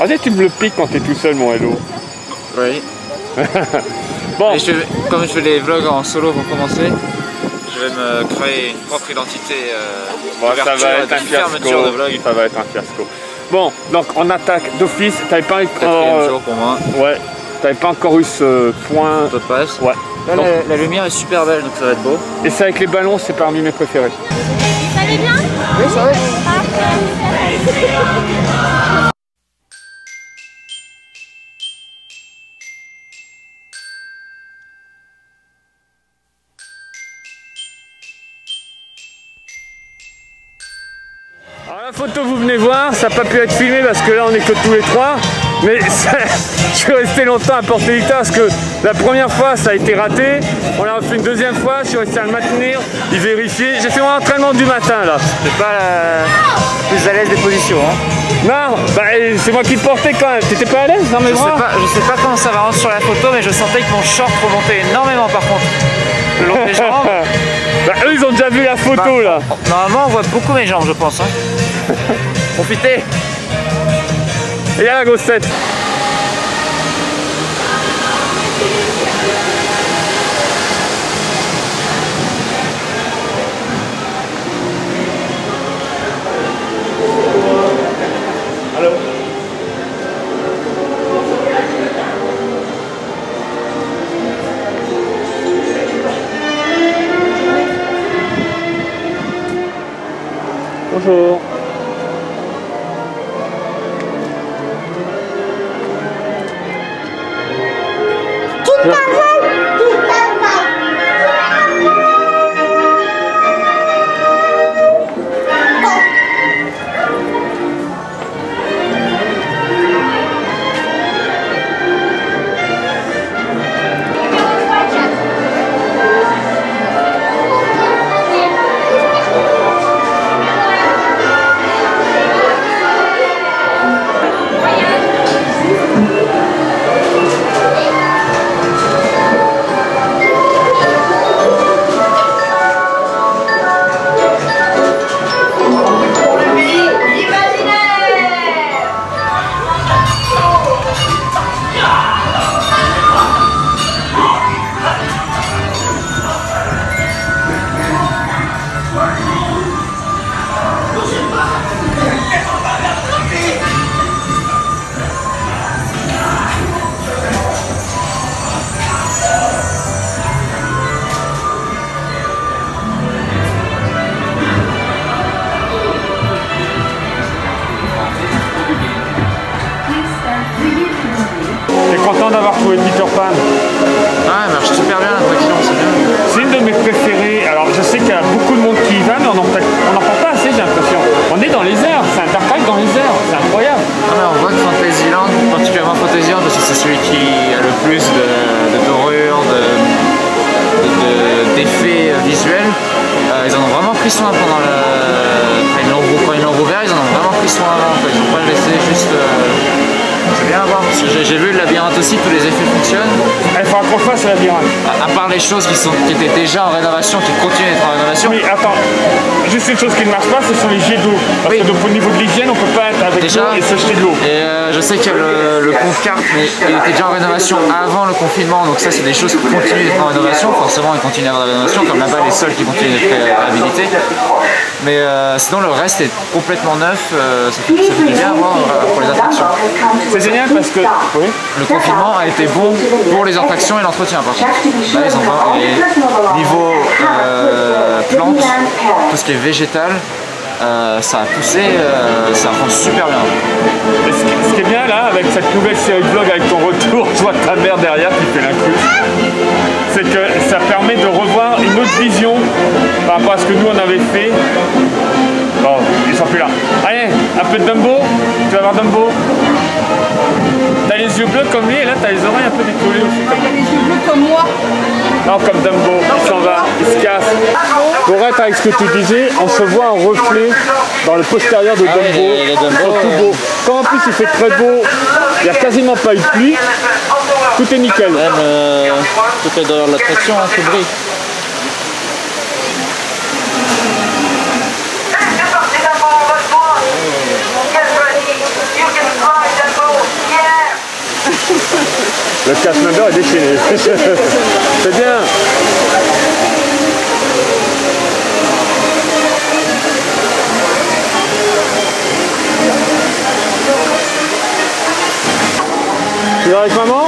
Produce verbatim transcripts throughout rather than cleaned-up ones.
Vas-y, tu me le piques quand t'es tout seul, mon hello. Oui. Bon. Et je vais, comme je fais les vlogs en solo pour commencer, je vais me créer une propre identité euh, bon, ça va être un fiasco. De vlog. Ça va être un fiasco. Bon, donc on attaque d'office. T'avais pas encore. Quatrième jour pour moi. Ouais. T'avais pas encore eu ce point. Taux de passe. Ouais. Là, donc, la, la lumière est super belle, donc ça va être beau. Et c'est avec les ballons, c'est parmi mes préférés. Ça allait bien? Oui, ça va. Alors la photo vous venez voir, ça n'a pas pu être filmé parce que là on est que tous les trois. Mais ça, je suis resté longtemps à Porto Velita parce que la première fois ça a été raté. On l'a refait une deuxième fois, je suis resté à le maintenir, y vérifier. J'ai fait mon entraînement du matin là. C'est pas la plus à l'aise des positions. Hein. Non, bah, c'est moi qui le portais quand même. T'étais pas à l'aise dans mes je bras? sais pas, Je sais pas comment ça va rendre sur la photo, mais je sentais que mon short remontait énormément par contre. Le long des jambes. Bah eux ils ont déjà vu la photo bah, là. Normalement on voit beaucoup mes jambes je pense. Hein. Profitez. Et y'a la grosse tête. Allô. Bonjour. Content d'avoir trouvé Peter Pan. Ah, elle marche super bien l'attraction, c'est bien. C'est une de mes préférées. Alors je sais qu'il y a beaucoup de monde qui y va, mais on n'en parle pas assez, j'ai l'impression. On est dans les airs, c'est un dark ride dans les airs, c'est incroyable. Ah, mais on voit que Fantasyland, particulièrement Fantasyland, parce que c'est celui qui a le plus de, de dorures, d'effets de, de, visuels. Euh, ils en ont vraiment pris soin pendant le. Quand ils l'ont rouvert, ils en ont vraiment pris soin avant. Ils n'ont pas laissé juste. Euh... C'est bien à voir parce que j'ai vu le labyrinthe aussi, tous les effets fonctionnent. Il faudra qu'on fasse le labyrinthe. À, à part les choses qui, sont, qui étaient déjà en rénovation, qui continuent d'être en rénovation. Oui, attends, juste une chose qui ne marche pas, ce sont les jets d'eau. Parce oui. que donc, au niveau de l'hygiène, on ne peut pas être avec l'eau et se jeter de l'eau. Et euh, je sais qu'il y a le, le pont Carte, mais il était déjà en rénovation avant le confinement, donc ça c'est des choses qui continuent d'être en rénovation. Forcément, ils continuent d'être en rénovation, comme là-bas les sols qui continuent d'être réhabilités. Mais euh, sinon le reste est complètement neuf, euh, ça, fait, ça fait du bien à voir euh, pour les attractions. C'est génial parce que oui. Le confinement a été bon pour les attractions et l'entretien par contre. Là ils ont vraiment, et niveau euh, plantes, tout ce qui est végétal, euh, ça a poussé, euh, ça rend super bien. Et ce, qui, ce qui est bien là avec cette nouvelle série de vlogs avec ton retour, je vois ta mère derrière qui fait l'inclus, c'est que ça permet de revoir une autre vision par rapport à ce que nous on avait fait. Bon, ils sont plus là. Allez, un peu de Dumbo. Tu vas voir Dumbo. T'as les yeux bleus comme lui et là t'as les oreilles un peu décollées aussi. T'as les yeux bleus comme moi. Non, comme Dumbo. Il s'en va, il se casse. Pour être avec ce que tu disais, on se voit un reflet dans le postérieur de Dumbo. Ah ouais, les, les Dumbo, tout beau. Quand en plus il fait très beau, il n'y a quasiment pas eu de pluie. Tout est nickel. Même euh, tout est dans l'attraction, hein, tout brille. Le cast member est déchaîné. C'est bien. Tu vas avec maman?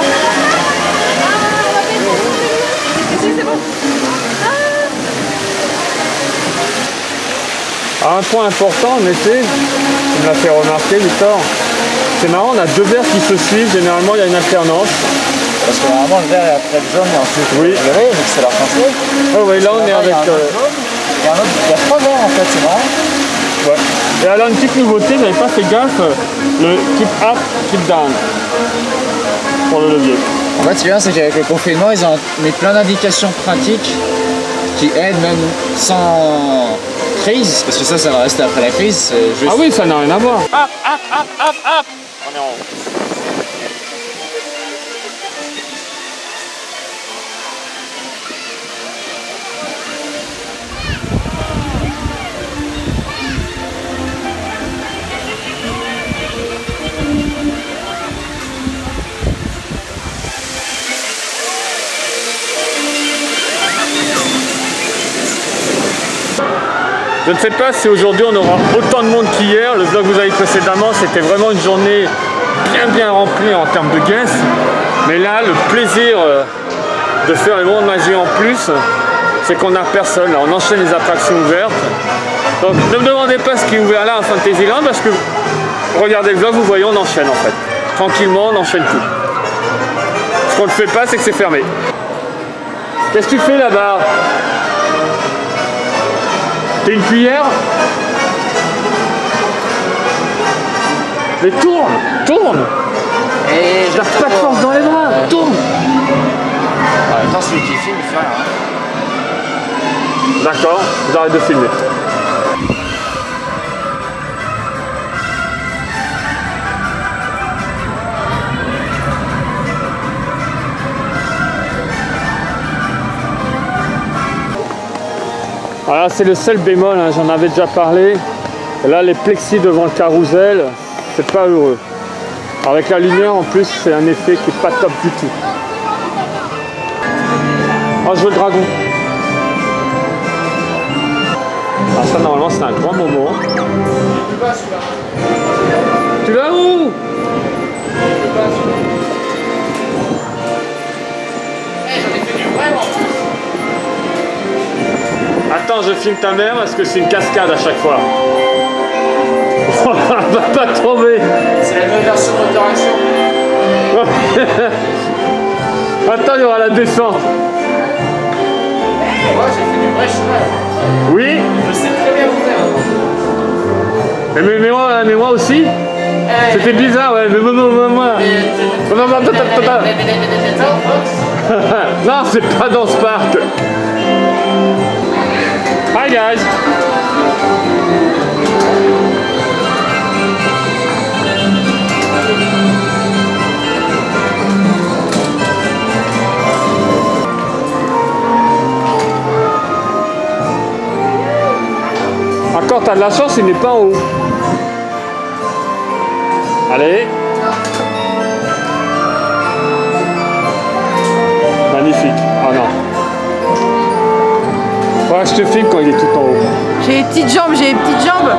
Alors, un point important en effet, tu me l'as fait remarquer Victor, c'est marrant, on a deux verres qui se suivent, généralement il y a une alternance. Parce que normalement le vert est après le jaune et ensuite oui. Le violet, donc c'est leur français. Oh oui, là on est avec... Il y a, euh... il y a, un autre, il y a trois verres en fait, c'est marrant. Ouais. Et alors une petite nouveauté, j'avais pas fait gaffe, le keep up, keep down pour le levier. En fait, ce qui est bien, c'est qu'avec le confinement, ils ont mis plein d'indications pratiques qui aident même sans crise, parce que ça, ça va rester après la crise. Juste... Ah oui, ça n'a rien à voir. Hop, hop, hop, hop, hop. On est en haut. Je ne sais pas si aujourd'hui on aura autant de monde qu'hier. Le vlog que vous avez précédemment, c'était vraiment une journée bien bien remplie en termes de guests. Mais là, le plaisir de faire les moments de magie en plus, c'est qu'on n'a personne. Là, on enchaîne les attractions ouvertes. Donc ne me demandez pas ce qui est ouvert là à Fantasyland parce que regardez le vlog, vous voyez, on enchaîne en fait. Tranquillement, on enchaîne tout. Ce qu'on ne fait pas, c'est que c'est fermé. Qu'est-ce que tu fais là-bas? T'as une cuillère? Mais tourne! Tourne! Et t'as pas de force dans les bras! Euh... Tourne! En même temps, celui qui filme, il fait rien. Hein. D'accord, j'arrête de filmer. Voilà, c'est le seul bémol, hein, j'en avais déjà parlé. Et là, les plexis devant le carrousel, c'est pas heureux. Avec la lumière, en plus, c'est un effet qui est pas top du tout. Oh, je veux le dragon. Ah, ça, normalement, c'est un grand moment. Tu vas où? Attends, je filme ta mère parce que c'est une cascade à chaque fois. Elle va pas tomber. C'est la nouvelle version de l'interaction. Attends, il y aura la descente. Moi, j'ai fait du vrai chemin. Oui. Je sais très bien vous faire. Mais, mais, mais, moi, mais moi aussi. Hey. C'était bizarre, ouais. Mais moi, moi, moi. Non, c'est pas dans ce parc. Hi guys! Encore, t'as de la chance, il n'est pas en haut. Allez! Magnifique! Oh non! Ouais, je te filme quand il est tout en haut. J'ai les petites jambes, j'ai les petites jambes.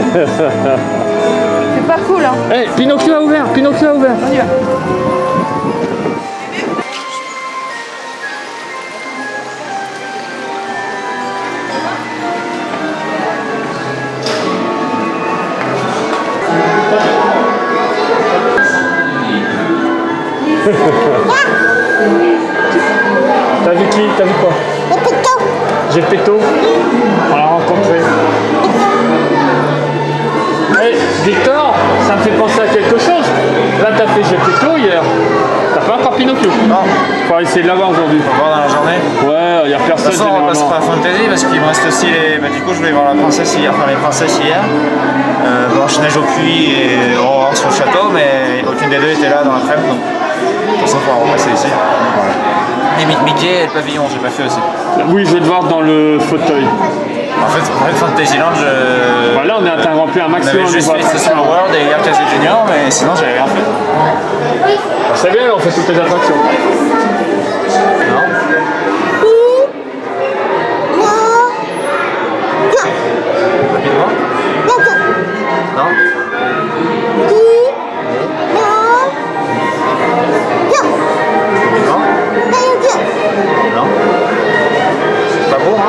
C'est pas cool, hein. Hé, hey, Pinocchio a ouvert, Pinocchio a ouvert. On y va. T'as vu qui? T'as vu quoi? Geppetto, on l'a rencontré. Hey, Victor, ça me fait penser à quelque chose. Là, t'as fait Geppetto hier. T'as pas encore Pinocchio? Non. Faut essayer de l'avoir aujourd'hui. On va voir dans la journée. Ouais, y a personne. De toute façon, on passera à Fantasy parce qu'il me reste aussi les. Bah, du coup, je vais voir la princesse hier, enfin les princesses hier. Euh, Blanche-Neige au puits et Aurore sur le château, mais aucune des deux était là dans l'après-midi. Donc, de toute façon, on va repasser ici. Voilà. Et Mickey et le pavillon, j'ai pas fait aussi. Oui, je vais te voir dans le fauteuil. En fait, pour être Fantasyland, je... Bah là, on est en train de remplir un maximum de juste fait ce Small World et Arcade Junior, mais sinon, j'avais rien fait. Bah, c'est bien, on fait toutes les attractions. Non. Rapidement. Non. Non. C'est pas beau, hein?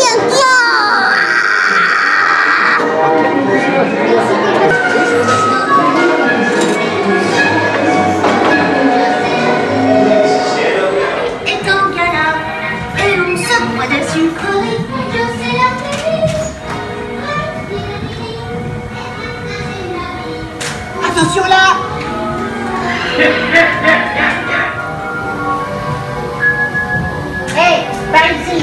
Attention là! Hey, par ici!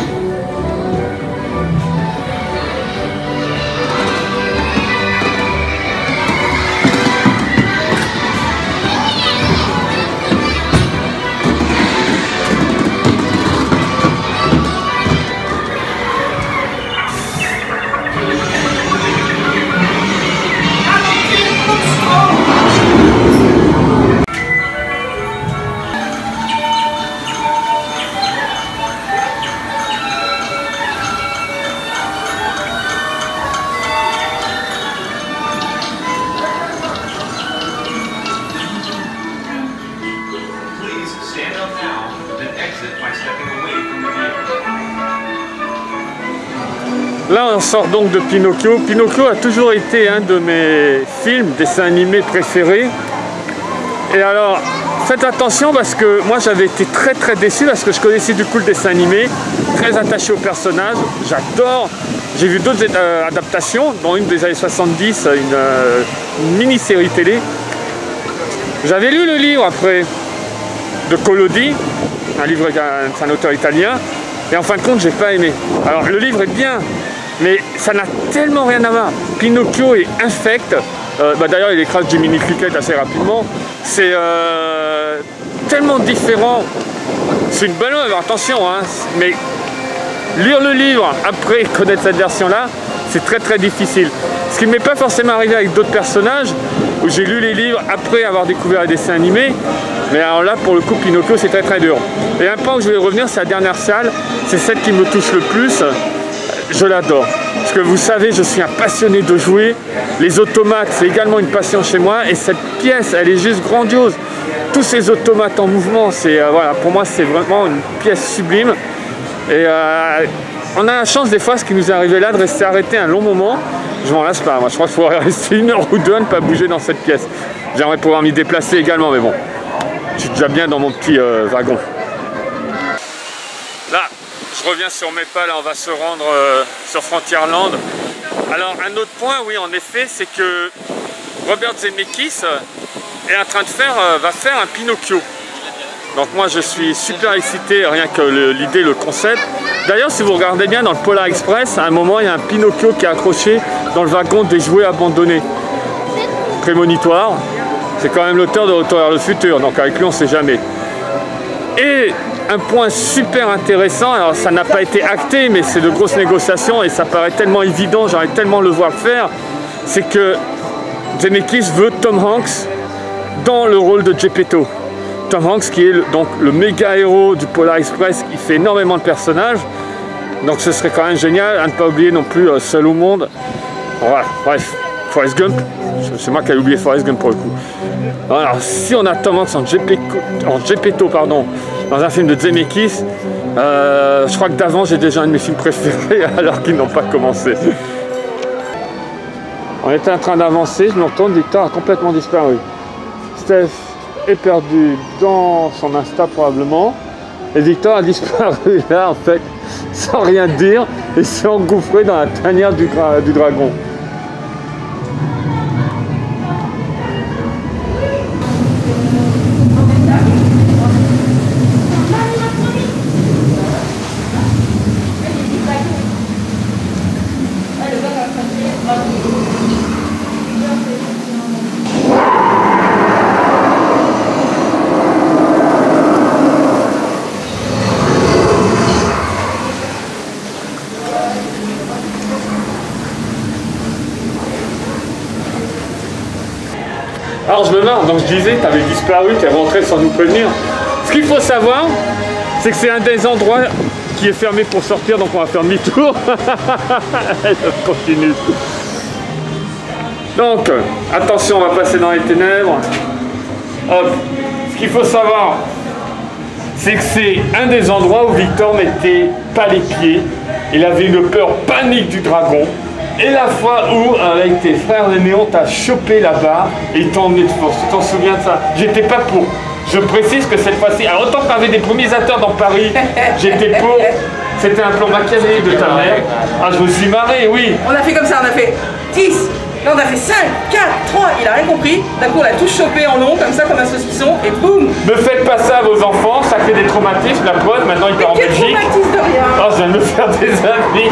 Là, on sort donc de Pinocchio. Pinocchio a toujours été un de mes films, dessins animés préférés. Et alors, faites attention parce que moi, j'avais été très très déçu parce que je connaissais du coup le dessin animé, très attaché au personnage. J'adore. J'ai vu d'autres euh, adaptations, dont une des années soixante-dix, une, euh, une mini-série télé. J'avais lu le livre après de Collodi, un livre d'un auteur italien. Et en fin de compte, j'ai pas aimé. Alors le livre est bien, mais ça n'a tellement rien à voir. Pinocchio est infect. Euh, bah, D'ailleurs, il écrase Jiminy Cricket assez rapidement. C'est euh, tellement différent. C'est une bonne œuvre, attention, hein, mais lire le livre après connaître cette version-là, c'est très très difficile. Ce qui ne m'est pas forcément arrivé avec d'autres personnages, où j'ai lu les livres après avoir découvert les dessins animés. Mais alors là, pour le coup, Pinocchio, c'est très très dur. Et un point où je vais revenir, c'est la dernière salle. C'est celle qui me touche le plus. Je l'adore. Parce que vous savez, je suis un passionné de jouer. Les automates, c'est également une passion chez moi. Et cette pièce, elle est juste grandiose. Tous ces automates en mouvement, c'est euh, voilà, pour moi, c'est vraiment une pièce sublime. Et euh, on a la chance des fois, ce qui nous est arrivé là, de rester arrêté un long moment. Je m'en lasse pas. Moi, je crois qu'il faudrait rester une heure ou deux à ne pas bouger dans cette pièce. J'aimerais pouvoir m'y déplacer également, mais bon. Je suis déjà bien dans mon petit euh, wagon. Là, je reviens sur mes pas, là on va se rendre euh, sur Frontierland. Alors un autre point, oui en effet, c'est que Robert Zemeckis est en train de faire, euh, va faire un Pinocchio. Donc moi je suis super excité, rien que l'idée, le, le concept. D'ailleurs si vous regardez bien dans le Polar Express, à un moment il y a un Pinocchio qui est accroché dans le wagon des jouets abandonnés. Prémonitoire. C'est quand même l'auteur de Retour vers le futur, donc avec lui on ne sait jamais. Et un point super intéressant, alors ça n'a pas été acté, mais c'est de grosses négociations et ça paraît tellement évident, j'aimerais tellement le voir faire, c'est que Zemeckis veut Tom Hanks dans le rôle de Geppetto. Tom Hanks qui est le, donc le méga héros du Polar Express, qui fait énormément de personnages, donc ce serait quand même génial, à ne pas oublier non plus euh, Seul au monde. Voilà, bref, Forrest Gump. C'est moi qui ai oublié Forrest Gump pour le coup. Alors, si on a Tom Hanks en Geppetto, en Geppetto pardon, dans un film de Zemeckis, euh, je crois que d'avant j'ai déjà un de mes films préférés alors qu'ils n'ont pas commencé. On était en train d'avancer, je me retourne, Victor a complètement disparu. Steph est perdu dans son Insta probablement, et Victor a disparu là en fait, sans rien dire, et s'est engouffré dans la tanière du, du dragon. Alors, donc je disais, tu avais disparu, tu es rentré sans nous prévenir. Ce qu'il faut savoir, c'est que c'est un des endroits qui est fermé pour sortir, donc on va faire demi-tour. Je continue. Donc, attention, on va passer dans les ténèbres. Hop. Ce qu'il faut savoir, c'est que c'est un des endroits où Victor mettait pas les pieds. Il avait une peur panique du dragon. Et la fois où, avec tes frères aînés, on t'a chopé là-bas et ils t'ont emmené de force. Tu t'en souviens de ça? J'étais pas pour. Je précise que cette fois-ci, alors autant qu'on avait des promisateurs dans Paris, j'étais pour. C'était un plan machiavélique de ta mère. Ah, je me suis marré, oui. On a fait comme ça, on a fait dix. Là, on a fait cinq, quatre, trois, il a rien compris. D'un coup, on l'a tous chopé en long, comme ça, comme un saucisson, et boum! Ne faites pas ça à vos enfants, ça crée des traumatismes. La preuve, maintenant il part en Belgique. Traumatisme de rien. Oh, je viens de me faire des amis.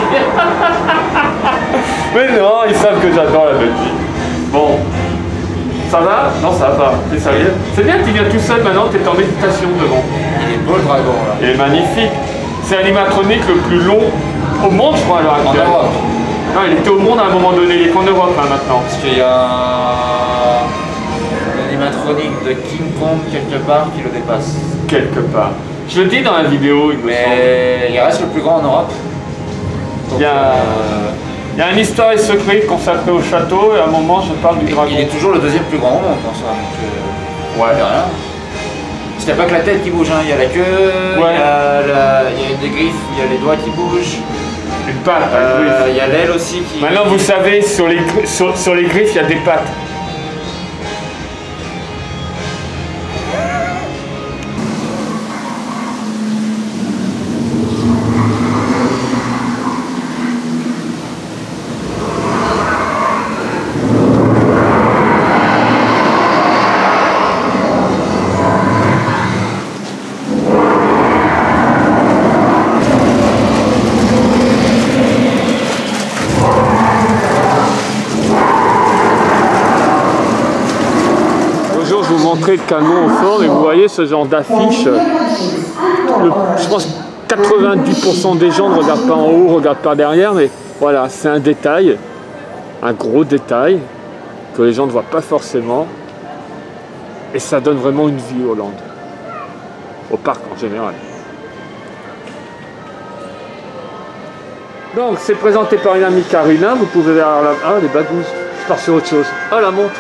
Mais non, ils savent que j'adore la Belgique. Bon. Ça va? Non, ça va pas. C'est sérieux? C'est bien que tu viens tout seul maintenant, tu es en méditation devant. Il est beau le dragon là. Il est magnifique. C'est l'animatronique le plus long au monde, je crois, à l'heure En actuelle. Europe. Non, il était au monde à un moment donné, il est qu'en Europe hein, maintenant. Parce qu'il y a un animatronique de King Kong quelque part qui le dépasse. Quelque part. Je le dis dans la vidéo, il me semble. Mais il reste le plus grand en Europe. Donc, Il y a, euh, il y a une histoire et secret consacrée au château et à un moment je parle du dragon. il est toujours le deuxième plus grand au monde en soi. Donc, euh, Ouais. il y a rien. Parce qu'il n'y a pas que la tête qui bouge, hein. Il y a la queue, Ouais. il, y a la, il y a une des griffes, il y a les doigts qui bougent. Une patte, Euh, un il y a l'aile aussi qui... Maintenant, vous savez, sur les, gr- sur, sur les griffes, il y a des pattes. Le canon au fort et vous voyez ce genre d'affiche. Le- Je pense que quatre-vingt-dix pour cent des gens ne regardent pas en haut, ne regardent pas derrière, mais voilà, c'est un détail, un gros détail que les gens ne voient pas forcément et ça donne vraiment une vie au land, au parc en général. Donc c'est présenté par une amie Karina, vous pouvez voir la... Ah les bagouses, je pars sur autre chose. Ah la montre.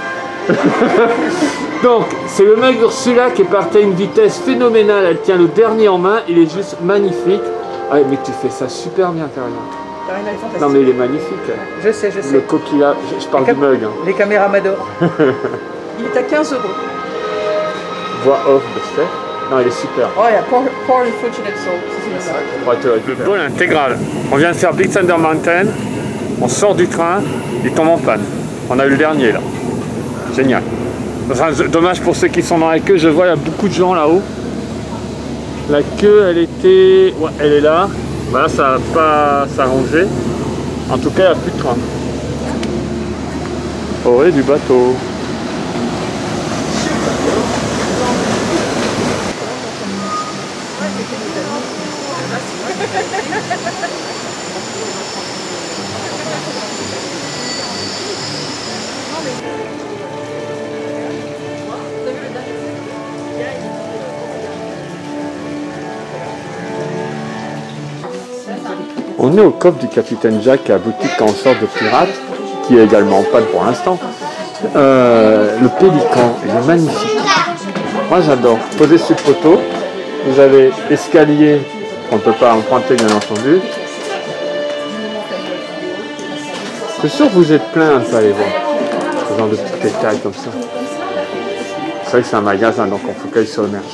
Donc, c'est le mug Ursula qui est parti à une vitesse phénoménale. Elle tient le dernier en main. Il est juste magnifique. Ah, mais tu fais ça super bien, Karina. Karina est fantastique. Non, mais il est magnifique. Je sais, je sais. Le coquillage. Je, je parle Les du cam- mug. Hein. Les caméras m'adorent. Il est à quinze euros. Voix off de Steph. Non, il est super. Oh, il y a Poor Poor Unfortunate Soul. Ça, c'est bien. Le vol intégral. On vient de faire Big Thunder Mountain. On sort du train. Il tombe en panne. On a eu le dernier là. Génial. Enfin, dommage pour ceux qui sont dans la queue, je vois il y a beaucoup de gens là-haut. La queue elle était... Ouais, elle est là. Voilà, ça n'a pas s'arranger. En tout cas, il n'y a plus de train. Orée du bateau. On est au coffre du capitaine Jack à boutique quand on sort de pirate, qui est également en panne pour l'instant. Euh, le pélican, il est magnifique. Moi j'adore. Posé sur le poteau, vous avez l'escalier qu'on ne peut pas emprunter bien entendu. C'est sûr que vous êtes plein à ne pas aller voir. Ce genre de petits détails comme ça. C'est vrai que c'est un magasin, donc on focalise sur le merch.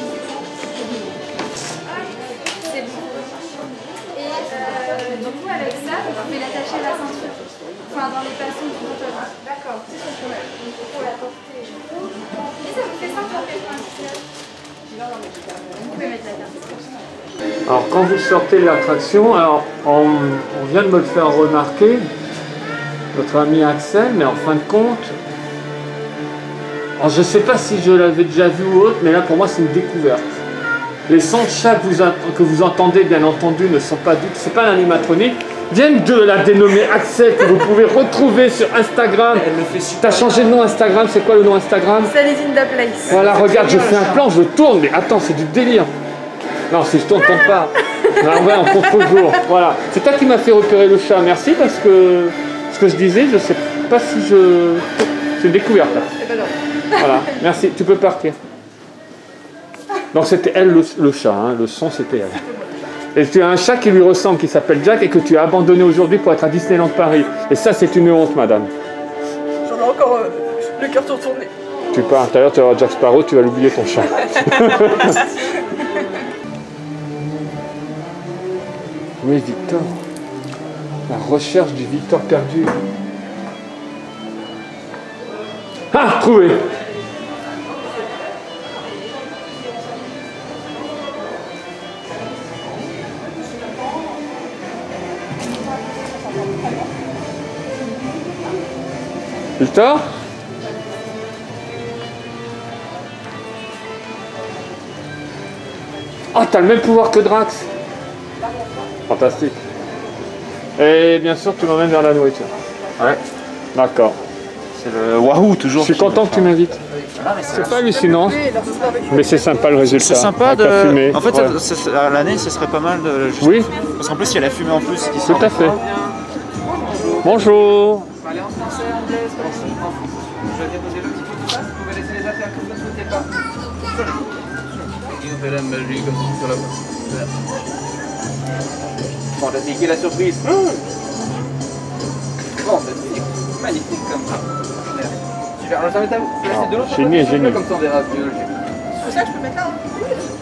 Donc vous avec ça, vous pouvez l'attacher à la ceinture. Enfin dans les façons du pantalon. D'accord, c'est ce qu'on a. Pour la porter. Et ça vous fait ça pour mettre un t-shirt. Vous pouvez mettre la carte. Alors quand vous sortez de l'attraction, alors on, on vient de me le faire remarquer, notre ami Axel, mais en fin de compte, alors je ne sais pas si je l'avais déjà vu ou autre, mais là pour moi c'est une découverte. Les sons de chat que vous, que vous entendez bien entendu ne sont pas du tout, c'est pas l'animatronique, Diane deux l'a dénommé Axel, que vous pouvez retrouver sur Instagram. T'as changé de nom Instagram, c'est quoi le nom Instagram? Celle is in the place. Voilà, regarde, je fais un plan, je tourne, mais attends, c'est du délire. Non, si je tourne, tourne pas. Non, ouais, en contre-jour. Voilà. C'est toi qui m'as fait repérer le chat, merci, parce que ce que je disais, je sais pas si je... C'est une découverte, là. Voilà, merci, tu peux partir. Donc c'était elle le, le chat, hein. Le son c'était elle. Et tu as un chat qui lui ressemble, qui s'appelle Jack, et que tu as abandonné aujourd'hui pour être à Disneyland Paris. Et ça, c'est une honte, madame. J'en ai encore euh, le cœur tourné. Tu pars, tout à l'heure, tu vas voir Jack Sparrow, tu vas l'oublier ton chat. Oui, Victor. La recherche du Victor perdu. Ah, trouvé. Victor? Oh, t'as le même pouvoir que Drax. Fantastique. Et bien sûr, tu m'emmènes vers la nourriture. Ouais. D'accord. C'est le Wahoo toujours. Je suis content que tu m'invites. C'est pas hallucinant, mais c'est sympa le résultat. C'est sympa avec de. la fumée. En fait, Ouais. ça- ça- à l'année, ce serait pas mal de. juste- Oui, Parce qu'en plus, il y a la fumée en plus qui sort. tout à fait. Bonjour. Fantastique, et la surprise. Fantastique, magnifique comme ça. Super, alors ça va être à vous. Je vais laisser de l'autre Génie, côté, génie. comme ça on verra mieux. C'est ça que je peux mettre là, hein.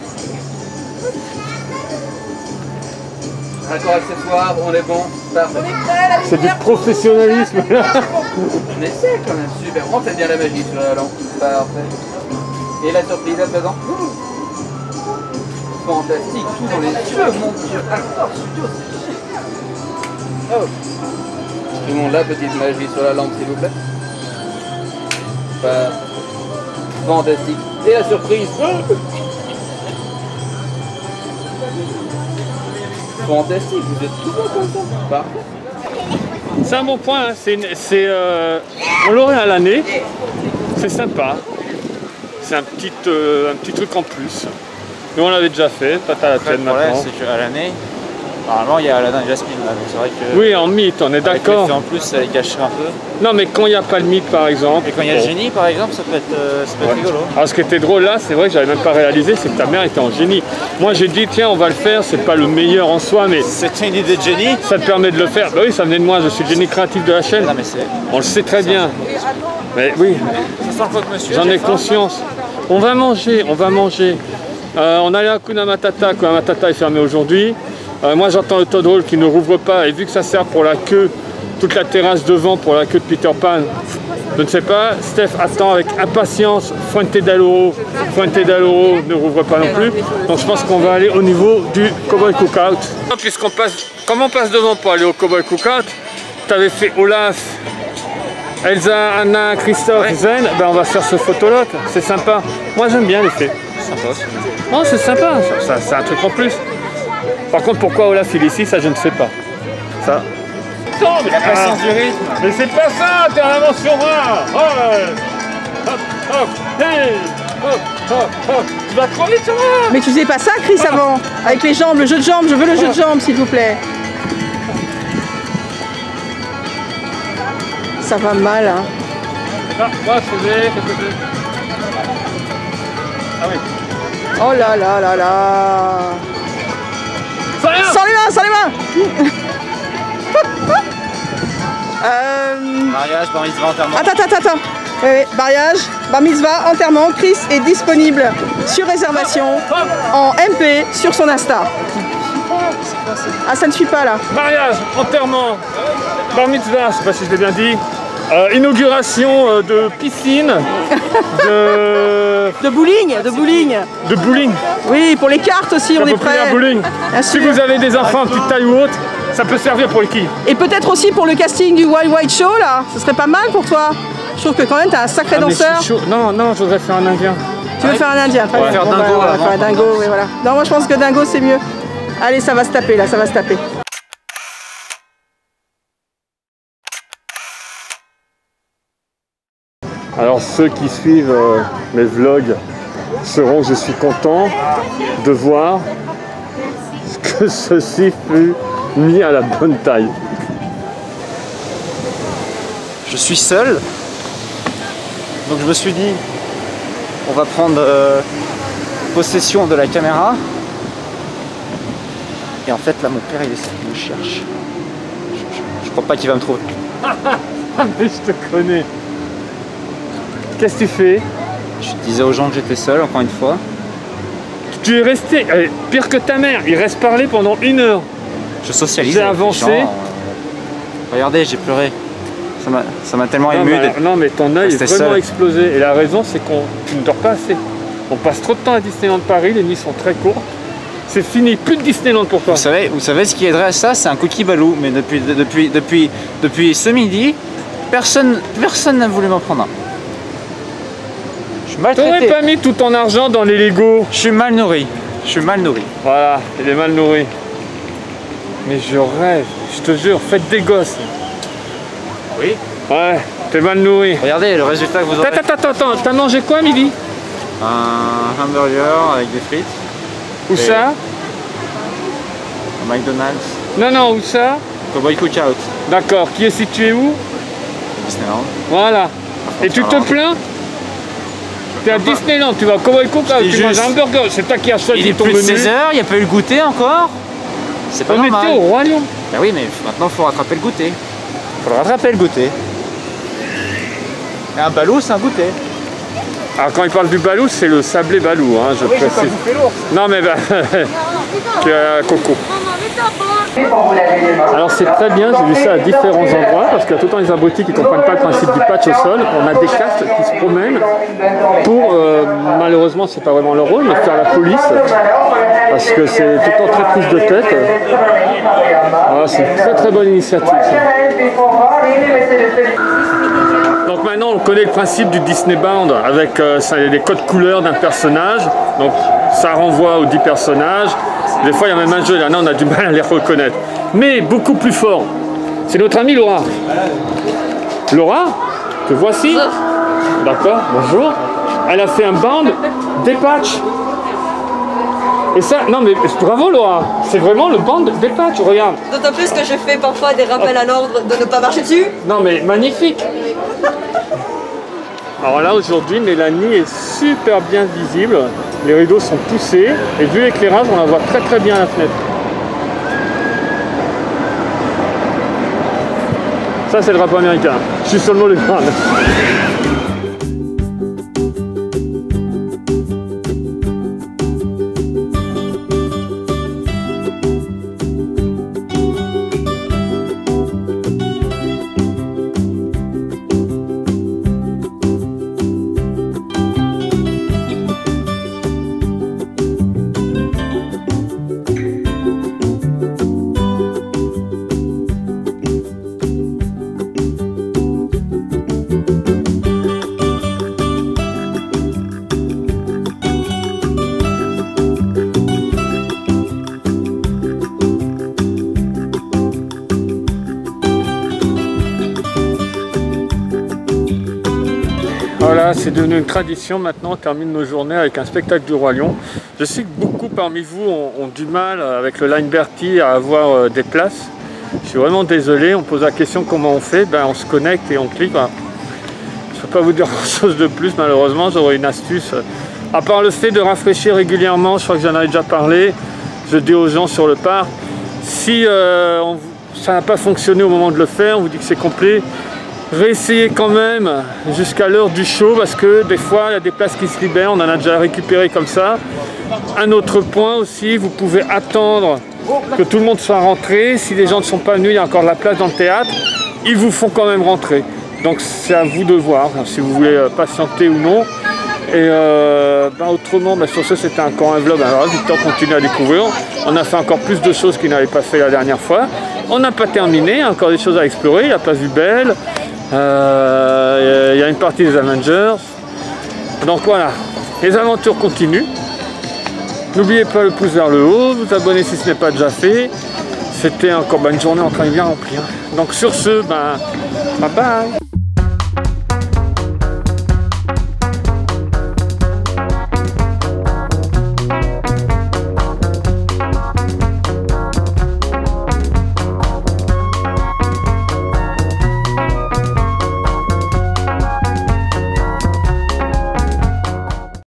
Raccord accessoire, on est bon. Parfait. C'est du professionnalisme là. On essaie quand même, super. On fait bien la magie sur la lampe. Parfait. Et la surprise à présent. Fantastique, tout dans les yeux, mon dieu. Acteur studio, c'est génial. Oh. Exprimons la petite magie sur la lampe, s'il vous plaît. Parfait. Fantastique. Et la surprise. Fantastique, vous êtes tout bon comme ça. Parfait. C'est un bon point, hein. C'est, une- c'est, euh, on l'aurait à l'année, c'est sympa. C'est un petit, euh, un petit truc en plus. Nous on l'avait déjà fait, pas à la Après, le tienne problème, maintenant. c'est qu'à l'année, normalement, il y a Aladdin et Jasmine là. Donc c'est vrai que. Oui, en mythe, on est avec d'accord. l'effet en plus, ça les gâcherait un peu. Non, mais quand il n'y a pas le mythe par exemple. Et quand il y a le bon. génie, par exemple, ça peut être, euh, ça peut être Ouais. rigolo. Alors ce qui était drôle là, c'est vrai que j'avais même pas réalisé, c'est que ta mère était en génie. Moi j'ai dit tiens on va le faire, c'est pas le meilleur en soi, mais C'était une idée de génie. ça te permet de le faire. Bah oui, ça venait de moi, je suis le génie créatif de la chaîne. Non, mais c'est. On le sait très bien. Mais oui, Ça sent le croque-monsieur. j'en ai j'ai faim. conscience. On va manger, on va manger. Euh, on allait à Hakuna Matata, Hakuna Matata est fermé aujourd'hui. Euh, moi j'entends le Toad Hall qui ne rouvre pas et vu que ça sert pour la queue, toute la terrasse devant pour la queue de Peter Pan, je ne sais pas, Steph attend avec impatience Fuente d'Aloro. Fuente d'Aloro ne rouvre pas non plus. Donc je pense qu'on va aller au niveau du Cowboy Cookout. Puisqu'on passe, comment on passe devant pour aller au Cowboy Cookout? Tu avais fait Olaf, Elsa, Anna, Christophe, Zen, ben on va faire ce photoloc, c'est sympa. Moi j'aime bien les faits. Sympa aussi. Non, c'est sympa, ça, ça, c'est un truc en plus. Par contre, pourquoi Olaf il est ici, ça je ne sais pas. Ça. Non, mais La patience du rythme. mais c'est pas ça, t'es en avance sur moi. Ouais. Hop, hop, hey, hop, hop, hop. Tu vas trop vite sur moi. Mais tu faisais pas ça, Chris, avant? Avec les jambes, le jeu de jambes, je veux le jeu de jambes, s'il vous plaît. Ça va mal, hein. Ah, moi, je faisais quelque chose. Ah oui. Oh là là là là. Sans rien. Sans les mains, sans les mains. euh... Mariage, bar mitzvah, enterrement. Attends, attends, attends. Oui, oui. Mariage, bar mitzvah, enterrement. Chris est disponible sur réservation en M P sur son Insta. Ah, ça ne suit pas là. Mariage, enterrement, bar mitzvah, je sais pas si je l'ai bien dit. Euh, inauguration euh, de piscine, de, De bowling, de bowling. de bowling. Oui, pour les cartes aussi, on est prêt. Populaire bowling. Bien Si sûr. vous avez des enfants de petite taille ou autre, ça peut servir pour les quilles. Et peut-être aussi pour le casting du Wild White Show là. Ce serait pas mal pour toi. Je trouve que quand même t'as un sacré Ah, mais je suis danseur. chaud. Non, non, je voudrais faire un indien. Tu veux faire un indien? Très bien. faire Bon, dingo bah, on va avant. faire un dingo, oui, voilà. Non, moi je pense que dingo c'est mieux. Allez, ça va se taper là, ça va se taper. Alors ceux qui suivent euh, mes vlogs sauront que je suis content de voir que ceci fut mis à la bonne taille. Je suis seul, donc je me suis dit, on va prendre euh, possession de la caméra. Et en fait là mon père il, est, il me cherche. Je, je, je crois pas qu'il va me trouver. Mais je te connais. Qu'est-ce que tu fais? Je disais aux gens que j'étais seul encore une fois. Tu es resté, euh, pire que ta mère, il reste parler pendant une heure. Je socialise. J'ai avec les avancé. gens, euh, Regardez, j'ai pleuré. Ça m'a tellement Non, ému. mais, de... non mais ton œil est Rester vraiment seul. explosé. Et la raison c'est qu'on tu ne dors pas assez. On passe trop de temps à Disneyland Paris, les nuits sont très courtes. C'est fini, plus de Disneyland pour toi. Vous savez, vous savez ce qui aiderait à ça? C'est un cookie balou. Mais depuis, depuis, depuis, depuis ce midi, personne personne n'a voulu m'en prendre un. Je suis mal T'aurais traité. pas mis tout ton argent dans les Lego? Je suis mal nourri. Je suis mal nourri. Voilà, il est mal nourri. Mais je rêve, je te jure, faites des gosses. Oui. Ouais, t'es mal nourri. Regardez le résultat que vous aurez. Attends, attends, attends, t'as mangé quoi midi? Un hamburger avec des frites. Où Et- ça? Un McDonald's. Non, non, où ça? Cowboy Cookout. D'accord, qui est situé où? Disneyland. Voilà. Et tu te Alors. plains? T'es à Disneyland, tu vas au Cowboy Cookout, Je dis tu manges juste- un hamburger, c'est toi qui as choisi Il est ton plus de menu. seize heures, il n'y a pas eu le goûter encore. C'est pas On était normal. au Roi Lion. Bah oui, mais maintenant il faut rattraper le goûter. Faut rattraper le goûter. Et un balou, c'est un goûter. Alors quand il parle du balou, c'est le sablé balou, hein, je précise. Non mais bah, tu as Coco. Alors c'est très bien, j'ai vu ça à différents endroits, parce qu'il y a tout le temps les abrutis qui ne comprennent pas le principe du patch au sol. On a des castes qui se promènent pour, euh, malheureusement c'est pas vraiment leur rôle, mais faire la police, parce que c'est tout le temps très prise de tête. Voilà, c'est une très très bonne initiative. Ça. Donc maintenant on connaît le principe du Disney Bound avec euh, ça, les codes couleurs d'un personnage, donc ça renvoie aux dix personnages. Des fois il y a même un jeu là, non, on a du mal à les reconnaître. Mais beaucoup plus fort, c'est notre amie Laura. Laura, te voici. D'accord, bonjour. Elle a fait un bound des patchs. Et ça, non mais bravo Laura, c'est vraiment le bound des patchs, regarde. D'autant plus que je fais parfois des rappels à l'ordre de ne pas marcher dessus. Non mais magnifique. Alors là aujourd'hui Mélanie est super bien visible, les rideaux sont poussés et vu l'éclairage on la voit très très bien à la fenêtre. Ça c'est le drapeau américain, je suis sur le mot de grade. Voilà, c'est devenu une tradition maintenant, on termine nos journées avec un spectacle du Roi Lion. Je sais que beaucoup parmi vous ont, ont du mal avec le Line Bertie à avoir euh, des places. Je suis vraiment désolé, on pose la question comment on fait, ben, on se connecte et on clique. Voilà. Je ne peux pas vous dire grand chose de plus malheureusement, j'aurais une astuce. À part le fait de rafraîchir régulièrement, je crois que j'en avais déjà parlé, je dis aux gens sur le parc, si euh, on, ça n'a pas fonctionné au moment de le faire, on vous dit que c'est complet, réessayez quand même jusqu'à l'heure du show parce que des fois il y a des places qui se libèrent, on en a déjà récupéré comme ça. Un autre point aussi, vous pouvez attendre que tout le monde soit rentré. Si les gens ne sont pas venus, il y a encore de la place dans le théâtre, ils vous font quand même rentrer. Donc c'est à vous de voir si vous voulez patienter ou non. Et euh, bah autrement, bah sur ce c'était encore un vlog. Alors Victor continue à découvrir. On a fait encore plus de choses qu'il n'avait pas fait la dernière fois. On n'a pas terminé, il y a encore des choses à explorer. La place du Bel. Il euh, y a une partie des Avengers. Donc voilà, les aventures continuent. N'oubliez pas le pouce vers le haut, vous abonner si ce n'est pas déjà fait. C'était encore bah, une journée en train de bien remplir. Donc sur ce, bah, bye bye.